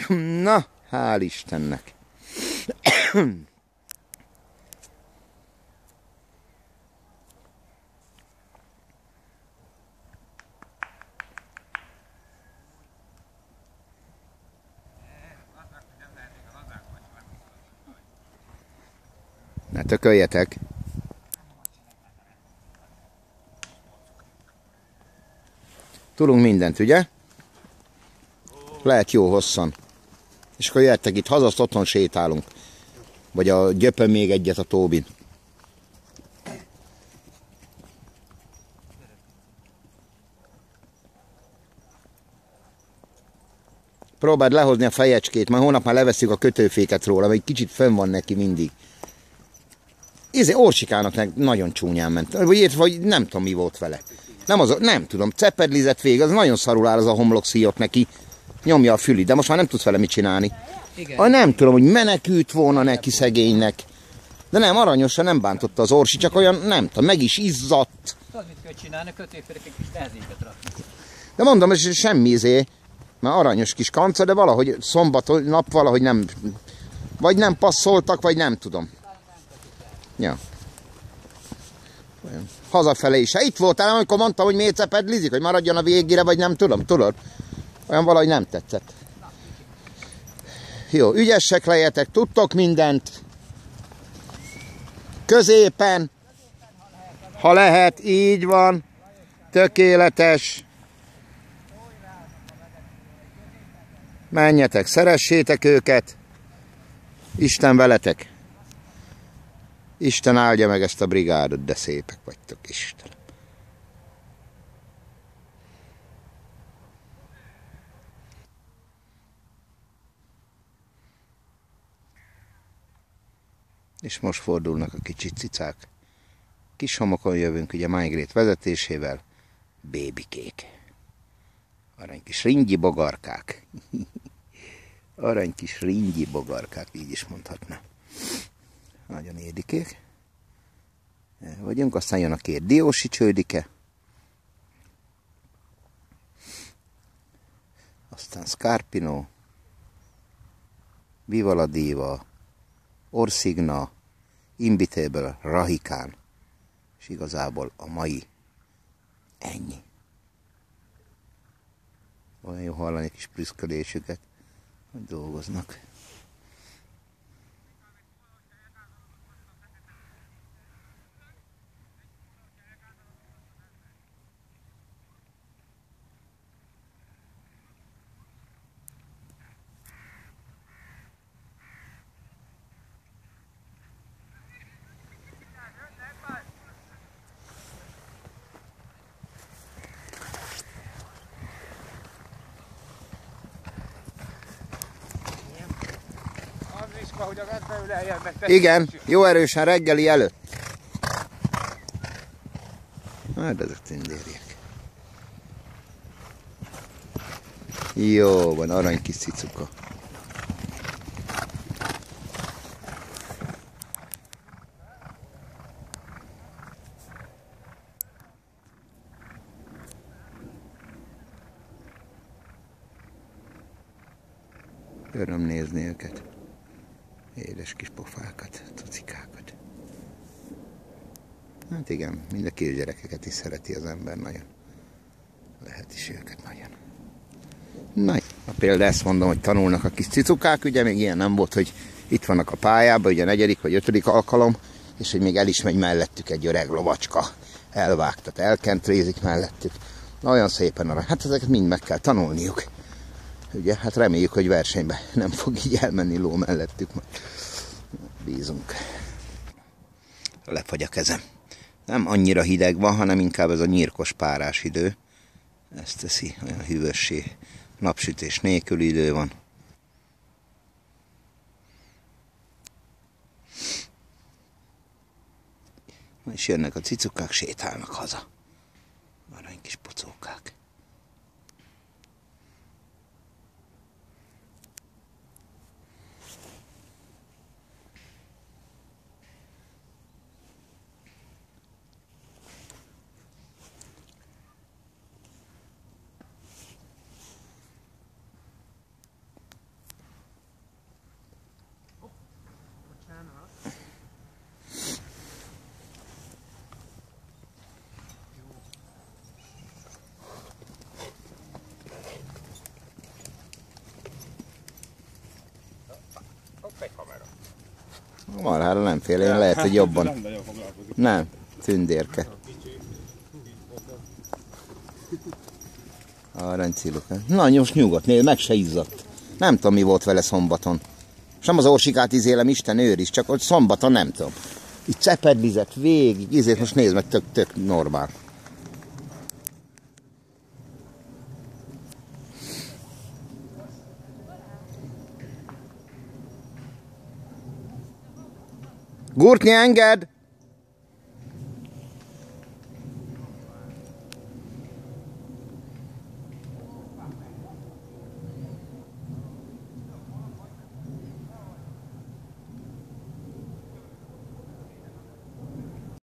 Na, hál' Istennek. Ne tököljetek. Tudunk mindent, ugye? Lehet jó hosszan. És akkor jöttek itt haza, azt otthon sétálunk. Vagy a gyöpön még egyet a Tóbin. Próbáld lehozni a fejecskét, majd hónap már leveszünk a kötőféket róla, mert egy kicsit fönn van neki mindig. Orsikának nagyon csúnyán ment. Vagy nem tudom, mi volt vele. Nem tudom, cepedlizett végig, az nagyon szarul áll az a homlokszíjat neki. Nyomja a füli, de most már nem tudsz vele mit csinálni. Nem tudom, hogy menekült volna neki szegénynek. De nem, aranyosan nem bántotta az Orsi, csak olyan, nem tudom, meg is izzadt. Tudod, mit kell csinálni, kötőférek egy kis nehezéket rakni. De mondom, ez semmi mert aranyos kis kanca, de valahogy szombat nap valahogy nem, vagy nem passzoltak, vagy nem tudom. Ja. Hazafele is. Itt voltál, amikor mondtam, hogy miért cepedlizik, hogy maradjon a végére, vagy nem tudom, tudod? Olyan valahogy nem tetszett. Jó, ügyesek legyetek, tudtok mindent. Középen, ha lehet, így van. Tökéletes. Menjetek, szeressétek őket. Isten veletek. Isten áldja meg ezt a brigádot, de szépek vagytok, Istenem. És most fordulnak a kicsi cicák. Kis homokon jövünk, ugye Májgrét vezetésével. Bébikék. Arany kis ringyi bogarkák. Arany kis ringyi bogarkák, így is mondhatná. Nagyon érdikék. Vagyunk, aztán jön a két diósi csődike. Aztán Scarpino, Viva la Diva, Orsigna, Imbitable, Rahikán. És igazából a mai ennyi. Olyan jó hallani kis prüszkölésüket, hogy dolgoznak. Igen, jó erősen reggeli előtt. Hát ezek tündériek. Jó van, arany kis cicuka. Öröm nézni őket. Édes kis pofákat, tucikákat. Hát igen, mind a kisgyerekeket is szereti az ember nagyon. Lehet is őket nagyon. Na, például ezt mondom, hogy tanulnak a kis cicukák, ugye még ilyen nem volt, hogy itt vannak a pályában, ugye 4. vagy 5. alkalom, és hogy még el is megy mellettük egy öreg lovacska. Elvágtat, elkentrézik mellettük. Na, olyan szépen arra. Hát ezeket mind meg kell tanulniuk. Ugye, hát reméljük, hogy versenybe nem fog így elmenni ló mellettük. Bízunk. Lefagy a kezem. Nem annyira hideg van, hanem inkább ez a nyírkos párás idő. Ezt teszi olyan hűvössé. Napsütés nélkül idő van. És jönnek a cicukák, sétálnak haza. Arany kis pocókák. Egy kamera. A marhára nem fél, én lehet, hogy jobban. Nem, tündérke. Aranyciluka. Na, most nyugodt, nézd, meg se izzadt. Nem tudom, mi volt vele szombaton. És nem az orsikát izélem, Isten őriz, csak hogy szombaton nem tudom. Így cepedlizett végig, izét most nézd meg, tök normál. Gurtnyi, engedd!